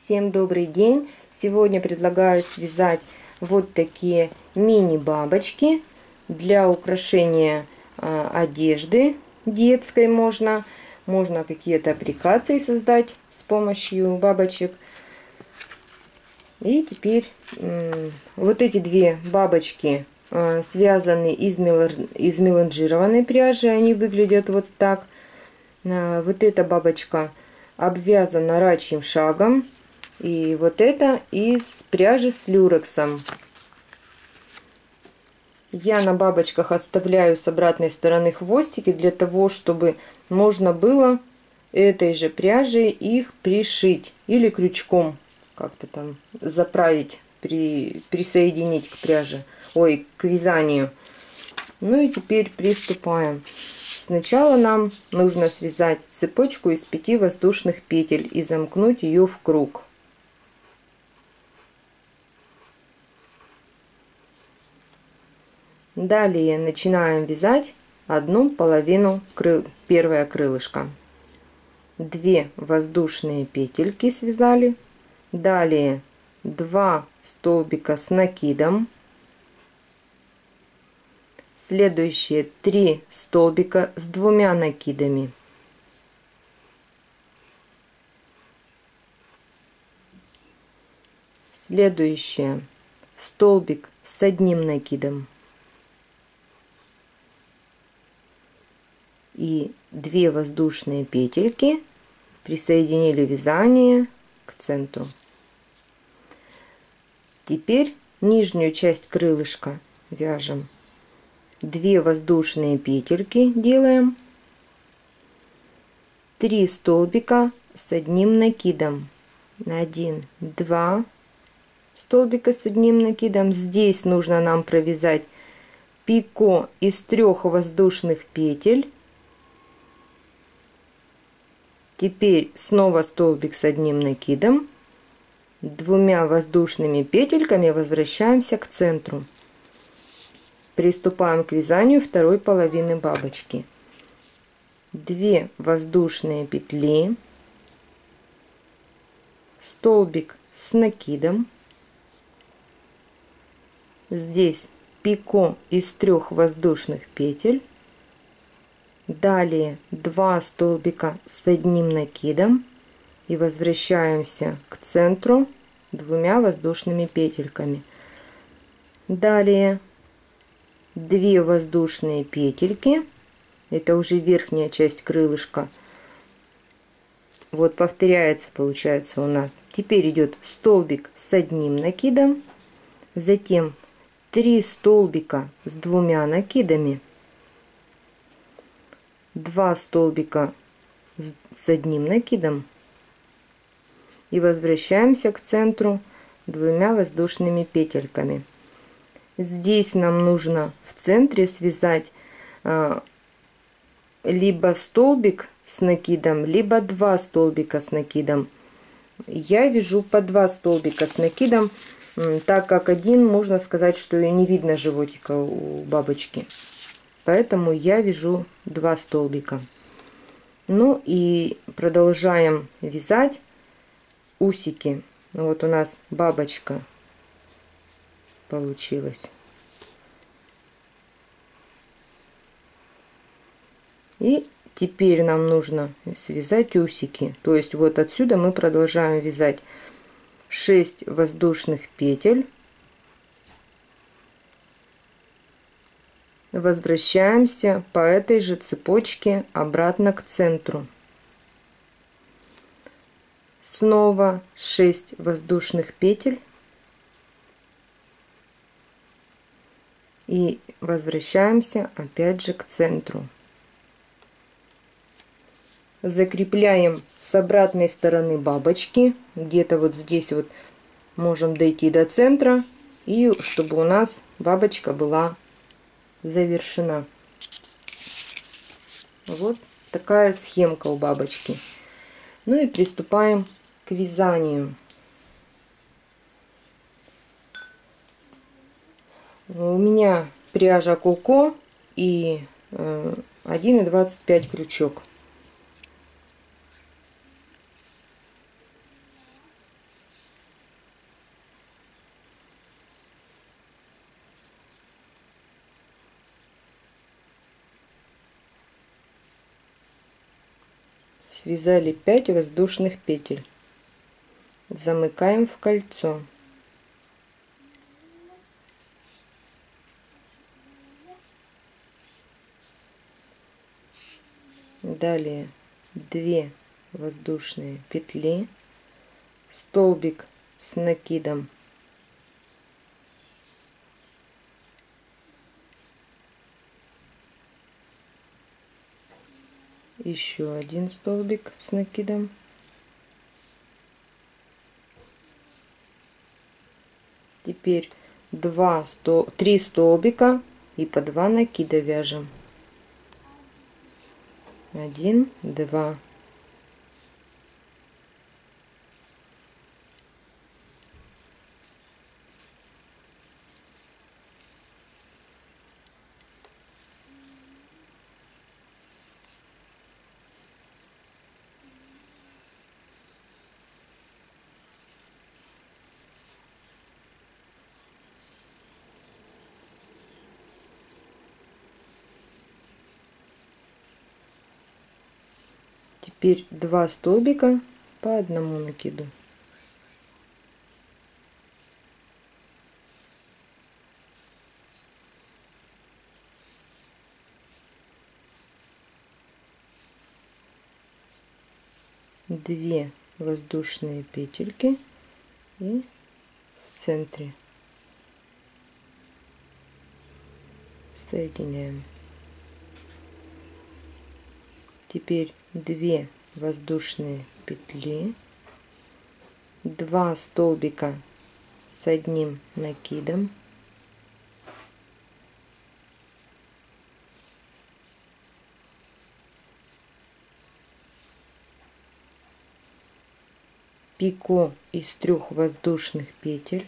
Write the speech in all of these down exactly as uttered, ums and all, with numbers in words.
Всем добрый день! Сегодня предлагаю связать вот такие мини-бабочки для украшения э, одежды детской. Можно, можно какие-то аппликации создать с помощью бабочек. И теперь э, вот эти две бабочки э, связаны из, мелар... из меланжированной пряжи. Они выглядят вот так. Э, вот эта бабочка обвязана рачьим шагом. И вот это из пряжи с люрексом. Я на бабочках оставляю с обратной стороны хвостики для того, чтобы можно было этой же пряжей их пришить или крючком как-то там заправить, при, присоединить к пряже, ой, к вязанию. Ну и теперь приступаем. Сначала нам нужно связать цепочку из пяти воздушных петель и замкнуть ее в круг. Далее начинаем вязать одну половину крыл, первое крылышко. Две воздушные петельки связали. Далее два столбика с накидом. Следующие три столбика с двумя накидами. Следующее столбик с одним накидом. И две воздушные петельки, присоединили вязание к центру. Теперь нижнюю часть крылышка вяжем. Две воздушные петельки делаем, три столбика с одним накидом. Один, два столбика с одним накидом. Здесь нужно нам провязать пико из трех воздушных петель. Теперь снова столбик с одним накидом, двумя воздушными петельками возвращаемся к центру. Приступаем к вязанию второй половины бабочки. две воздушные петли, столбик с накидом, здесь пико из трех воздушных петель. Далее два столбика с одним накидом и возвращаемся к центру двумя воздушными петельками. Далее две воздушные петельки, это уже верхняя часть крылышка. Вот повторяется, получается у нас. Теперь идет столбик с одним накидом, затем три столбика с двумя накидами. Два столбика с одним накидом и возвращаемся к центру двумя воздушными петельками. Здесь нам нужно в центре связать а, либо столбик с накидом, либо два столбика с накидом. Я вяжу по два столбика с накидом, так как один, можно сказать, что и не видно животика у бабочки. Поэтому я вяжу два столбика. Ну и продолжаем вязать усики. Вот у нас бабочка получилась. И теперь нам нужно связать усики. То есть вот отсюда мы продолжаем вязать шесть воздушных петель. Возвращаемся по этой же цепочке обратно к центру. Снова шесть воздушных петель. И возвращаемся опять же к центру. Закрепляем с обратной стороны бабочки. Где-то вот здесь вот можем дойти до центра. И чтобы у нас бабочка была завершена. Вот такая схемка у бабочки. Ну и приступаем к вязанию. У меня пряжа Коко и один и двадцать пять крючок. связали пять воздушных петель, замыкаем в кольцо. Далее две воздушные петли, столбик с накидом, еще один столбик с накидом, теперь два стол три столбика и по два накида вяжем. Один, два. Теперь два столбика по одному накиду. Две воздушные петельки и в центре соединяем. Теперь две воздушные петли, два столбика с одним накидом, пико из трех воздушных петель,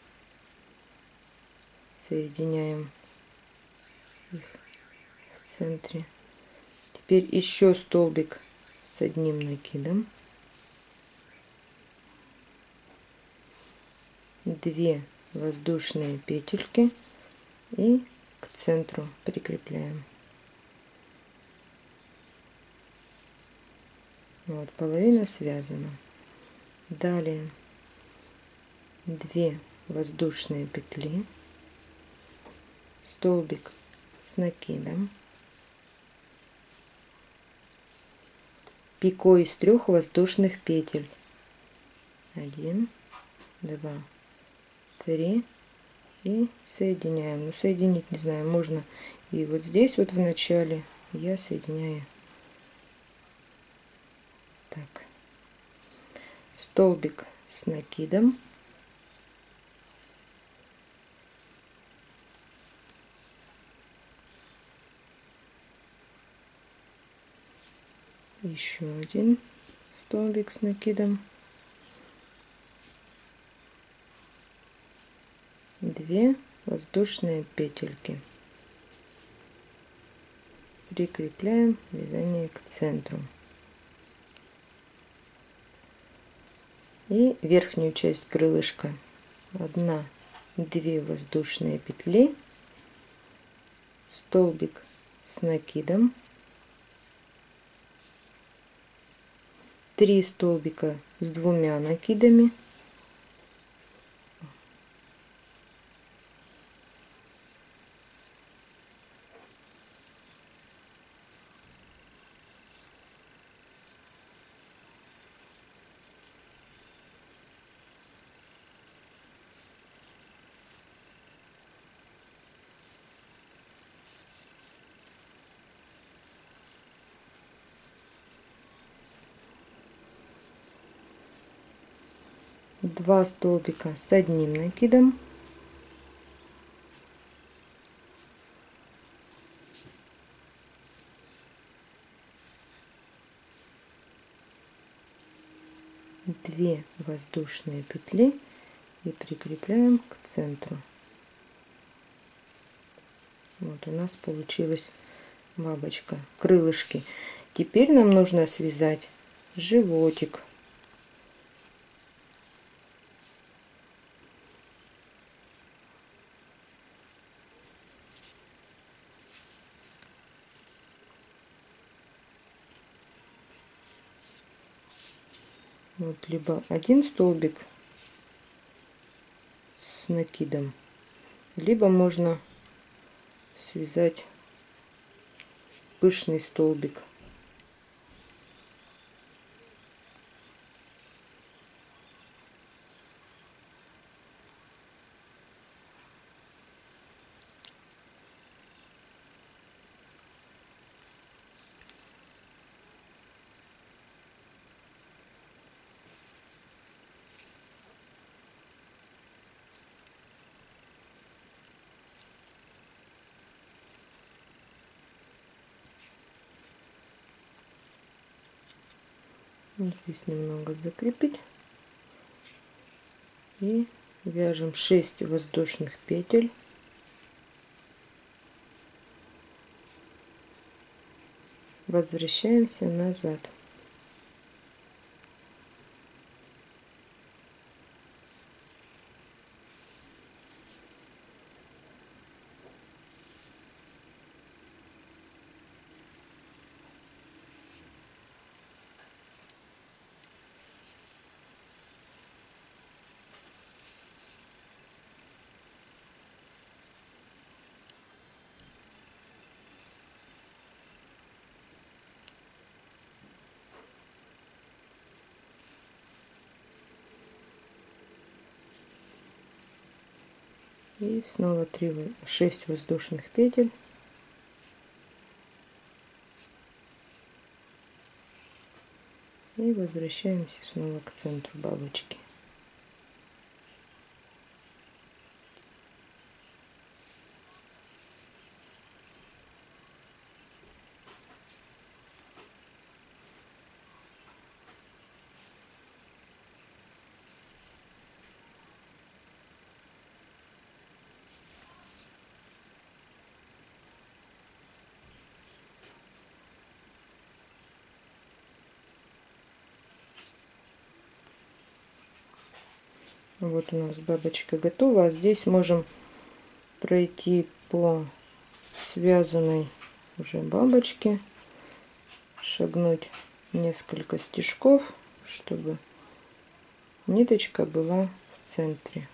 соединяем их в центре. Теперь еще столбик с одним накидом, две воздушные петельки и к центру прикрепляем. Вот, половина связана. Далее две воздушные петли, столбик с накидом, пико из трех воздушных петель, один, два, три, и соединяем. Ну, соединить, не знаю, можно и вот здесь вот в начале я соединяю так. Столбик с накидом, еще один столбик с накидом, две воздушные петельки, прикрепляем вязание к центру и верхнюю часть крылышка одна, две воздушные петли, столбик с накидом, три столбика с двумя накидами, два столбика с одним накидом, две воздушные петли и прикрепляем к центру. Вот у нас получилась бабочка, крылышки. Теперь нам нужно связать животик. Вот либо один столбик с накидом, либо можно связать пышный столбик. Здесь немного закрепить и вяжем шесть воздушных петель. Возвращаемся назад. И снова три, шесть воздушных петель. И возвращаемся снова к центру бабочки. Вот у нас бабочка готова. А здесь можем пройти по связанной уже бабочке, шагнуть несколько стежков, чтобы ниточка была в центре.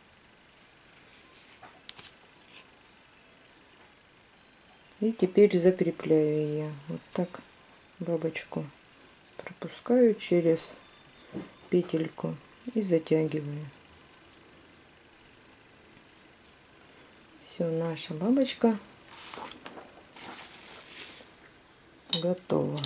И теперь закрепляю ее. Вот так бабочку пропускаю через петельку и затягиваю. Все, наша бабочка готова.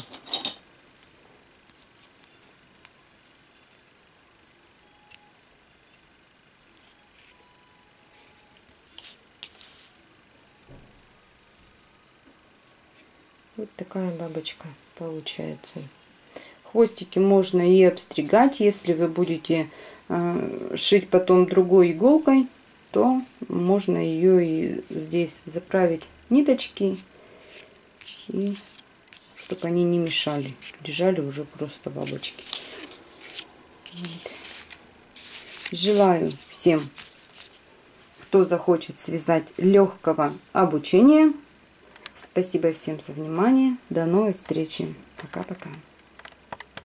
Вот такая бабочка получается. Хвостики можно и обстригать, если вы будете э, шить потом другой иголкой, то можно ее и здесь заправить ниточки, и чтобы они не мешали, лежали уже просто бабочки. Вот. Желаю всем, кто захочет связать, легкого обучения. Спасибо всем за внимание. До новой встречи. Пока-пока.